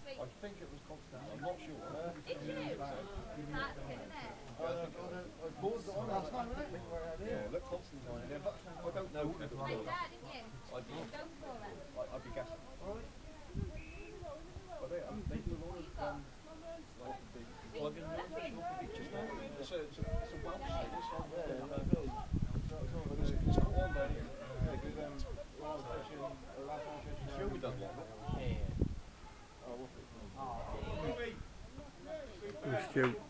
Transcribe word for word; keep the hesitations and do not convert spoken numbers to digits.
I think it was Constance. I'm not sure. Uh, Did you? That's good, isn't it? I bought it on last night, wasn't it? Yeah, look, Constantine in there, but I don't know. Like that, didn't you? I'd be, Go for it. I'd be guessing. But they, um, they do a lot of um, like the plug-in music. It's a, it's a, it's a Welsh thing. It's on there. It's, it's got on there. Yeah, because um, when I was fishing, uh, last time I was fishing, Shelby does one. Yeah. Oh, what's it? Stewart.